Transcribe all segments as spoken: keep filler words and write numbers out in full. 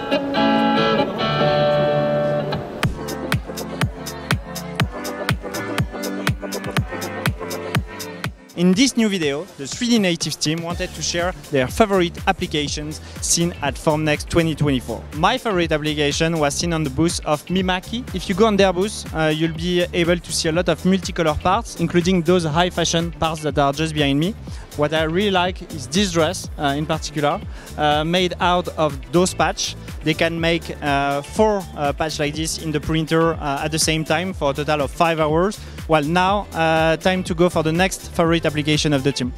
In this new video, the three D Natives team wanted to share their favorite applications seen at Formnext twenty twenty-four. My favorite application was seen on the booth of Mimaki. If you go on their booth, uh, you'll be able to see a lot of multicolor parts, including those high fashion parts that are just behind me. What I really like is this dress uh, in particular, uh, made out of those patch. They can make uh, four uh, patch like this in the printer uh, at the same time for a total of five hours. Well, now uh, time to go for the next favorite application of the team.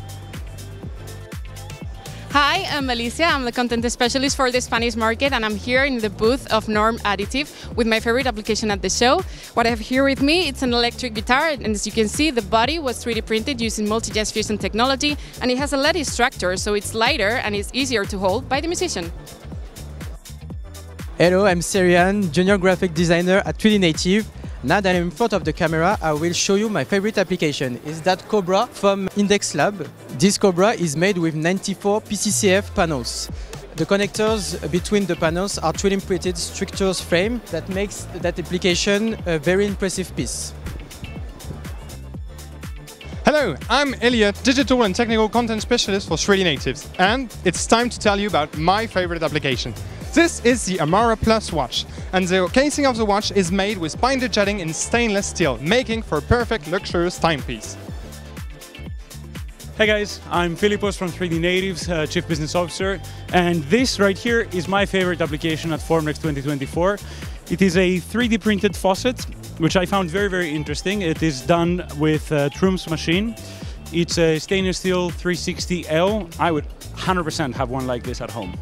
Hi, I'm Alicia. I'm the content specialist for the Spanish market, and I'm here in the booth of Norm Additive with my favorite application at the show. What I have here with me, it's an electric guitar, and as you can see, the body was three D printed using multi-jet fusion technology, and it has a lattice structure, so it's lighter and it's easier to hold by the musician. Hello, I'm Serian, junior graphic designer at three D Native. Now that I'm in front of the camera, I will show you my favorite application. It's that Cobra from Indexlab. This Cobra is made with ninety-four P C C F panels. The connectors between the panels are three D printed structures frame that makes that application a very impressive piece. Hello, I'm Elliot, digital and technical content specialist for three D Natives, and it's time to tell you about my favorite application. This is the Amano Plus watch, and the casing of the watch is made with binder jetting in stainless steel, making for a perfect luxurious timepiece. Hey guys, I'm Philippos from three D Natives, uh, Chief Business Officer, and this right here is my favorite application at Formnext twenty twenty-four. It is a three D printed faucet, which I found very, very interesting. It is done with uh, Trum's machine. It's a stainless steel three sixty L. I would one hundred percent have one like this at home.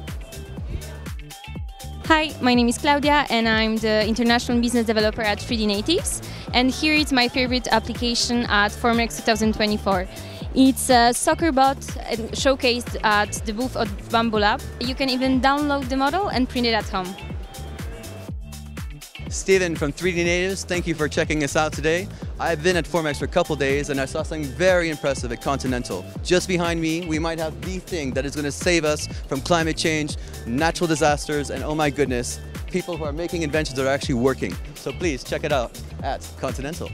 Hi, my name is Claudia and I'm the International Business Developer at three D Natives, and here is my favorite application at Formnext twenty twenty-four. It's a soccer bot showcased at the booth of Bambu Lab. You can even download the model and print it at home. Steven from three D Natives, thank you for checking us out today. I've been at Formnext for a couple days and I saw something very impressive at Continental. Just behind me, we might have the thing that is going to save us from climate change, natural disasters, and oh my goodness, people who are making inventions that are actually working. So please check it out at Continental.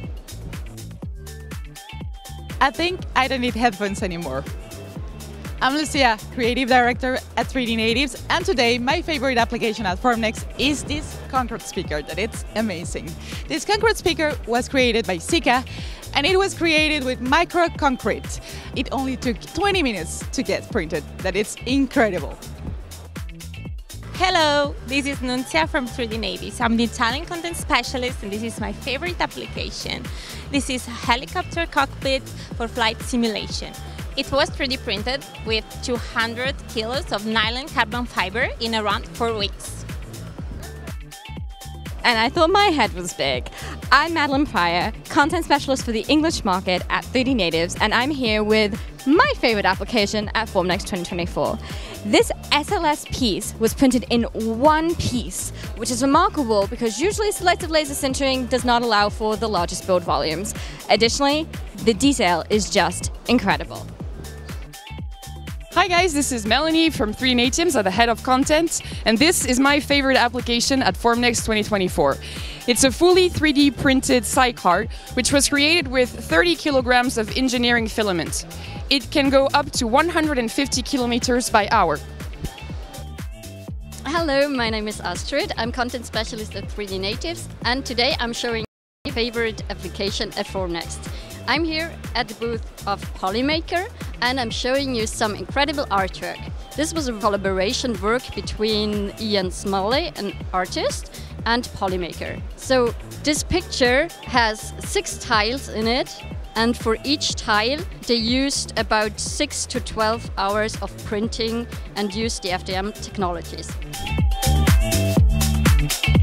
I think I don't need headphones anymore. I'm Lucia, Creative Director at three D Natives, and today my favorite application at Formnext is this concrete speaker that it's amazing. This concrete speaker was created by Sika, and it was created with micro concrete. It only took twenty minutes to get printed. That it's incredible. Hello, this is Nunzia from three D Natives. I'm the Italian content specialist and this is my favorite application. This is a Heliopter cockpit for flight simulation. It was three D printed with two hundred kilos of nylon carbon fiber in around four weeks. And I thought my head was big. I'm Madeline Pryor, content specialist for the English market at three D Natives, and I'm here with my favorite application at Formnext twenty twenty-four. This S L S piece was printed in one piece, which is remarkable because usually selective laser sintering does not allow for the largest build volumes. Additionally, the detail is just incredible. Hi guys, this is Melanie from three D Natives, at the head of content, and this is my favorite application at Formnext twenty twenty-four. It's a fully three D printed Sidecar, which was created with thirty kilograms of engineering filament. It can go up to one hundred fifty kilometers by hour. Hello, my name is Astrid. I'm content specialist at three D Natives, and today I'm showing my favorite application at Formnext. I'm here at the booth of Polymaker and I'm showing you some incredible artwork. This was a collaboration work between Ian Smalley, an artist, and Polymaker. So this picture has six tiles in it, and for each tile they used about six to twelve hours of printing and used the F D M technologies.